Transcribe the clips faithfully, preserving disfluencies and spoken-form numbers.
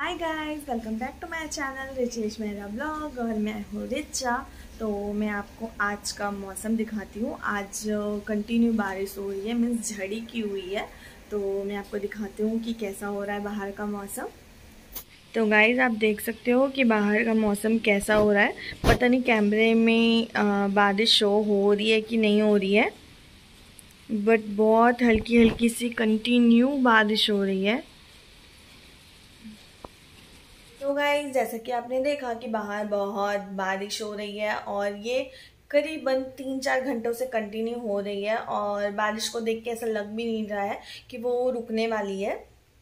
Hi guys, welcome back to my channel Richesh मेरा blog. और मैं हूँ रिचा। तो मैं आपको आज का मौसम दिखाती हूँ। आज कंटिन्यू बारिश हो रही है, मीन्स झड़ी की हुई है। तो मैं आपको दिखाती हूँ कि कैसा हो रहा है बाहर का मौसम। तो गाइस आप देख सकते हो कि बाहर का मौसम कैसा हो रहा है। पता नहीं कैमरे में आ, बारिश शो हो रही है कि नहीं हो रही है, बट बहुत हल्की हल्की सी कंटिन्यू बारिश हो रही है। तो गाइस जैसा कि आपने देखा कि बाहर बहुत बारिश हो रही है और ये करीबन तीन चार घंटों से कंटिन्यू हो रही है। और बारिश को देख के ऐसा लग भी नहीं रहा है कि वो रुकने वाली है।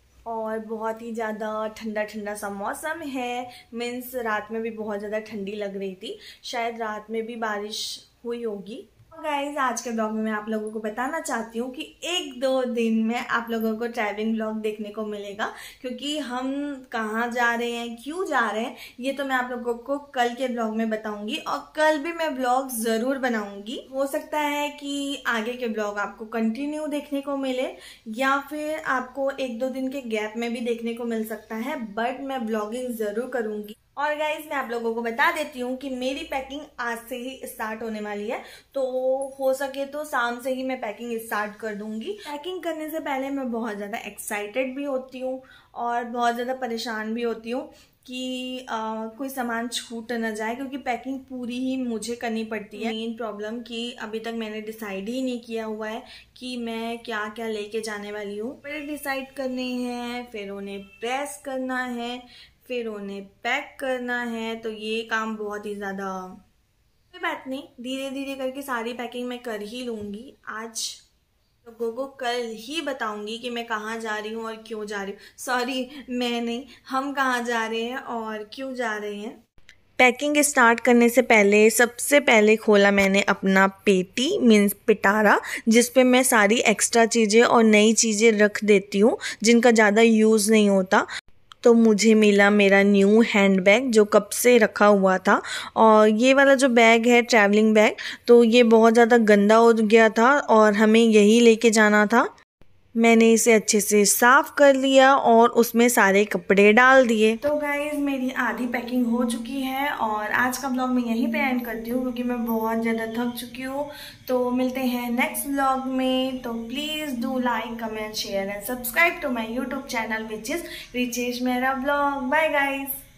और बहुत ही ज़्यादा ठंडा ठंडा सा मौसम है। मीन्स रात में भी बहुत ज़्यादा ठंडी लग रही थी, शायद रात में भी बारिश हुई होगी। गाइज आज के ब्लॉग में मैं आप लोगों को बताना चाहती हूँ कि एक दो दिन में आप लोगों को ट्रैवलिंग ब्लॉग देखने को मिलेगा। क्योंकि हम कहाँ जा रहे हैं, क्यों जा रहे हैं, ये तो मैं आप लोगों को कल के ब्लॉग में बताऊंगी। और कल भी मैं ब्लॉग जरूर बनाऊंगी। हो सकता है कि आगे के ब्लॉग आपको कंटिन्यू देखने को मिले या फिर आपको एक दो दिन के गैप में भी देखने को मिल सकता है, बट मैं ब्लॉगिंग जरूर करूंगी। और गाइज मैं आप लोगों को बता देती हूँ कि मेरी पैकिंग आज से ही स्टार्ट होने वाली है। तो हो सके तो शाम से ही मैं पैकिंग स्टार्ट कर दूंगी। पैकिंग करने से पहले मैं बहुत ज़्यादा एक्साइटेड भी होती हूँ और बहुत ज़्यादा परेशान भी होती हूँ कि आ, कोई सामान छूट न जाए, क्योंकि पैकिंग पूरी ही मुझे करनी पड़ती है। मेन प्रॉब्लम कि अभी तक मैंने डिसाइड ही नहीं किया हुआ है कि मैं क्या क्या लेके जाने वाली हूँ। पहले डिसाइड करने हैं, फिर उन्हें प्रेस करना है, फिर उन्हें पैक करना है। तो ये काम बहुत ही ज़्यादा, कोई बात नहीं, धीरे धीरे करके सारी पैकिंग मैं कर ही लूँगी। आज लोगों को कल ही बताऊंगी कि मैं कहाँ जा रही हूँ और क्यों जा रही हूँ। सॉरी, मैं नहीं, हम कहाँ जा रहे हैं और क्यों जा रहे हैं। पैकिंग स्टार्ट करने से पहले सबसे पहले खोला मैंने अपना पेटी मीन्स पिटारा, जिस पे मैं सारी एक्स्ट्रा चीज़ें और नई चीज़ें रख देती हूँ जिनका ज़्यादा यूज़ नहीं होता। तो मुझे मिला मेरा न्यू हैंड बैग जो कब से रखा हुआ था। और ये वाला जो बैग है ट्रैवलिंग बैग, तो ये बहुत ज़्यादा गंदा हो गया था और हमें यही लेके जाना था। मैंने इसे अच्छे से साफ कर लिया और उसमें सारे कपड़े डाल दिए। तो गाइज मेरी आधी पैकिंग हो चुकी है और आज का ब्लॉग मैं यहीं पे एंड करती हूँ क्योंकि मैं बहुत ज़्यादा थक चुकी हूँ। तो मिलते हैं नेक्स्ट ब्लॉग में। तो please do like, comment, share and subscribe to my YouTube channel which is Richesh मेरा ब्लॉग। Bye guys.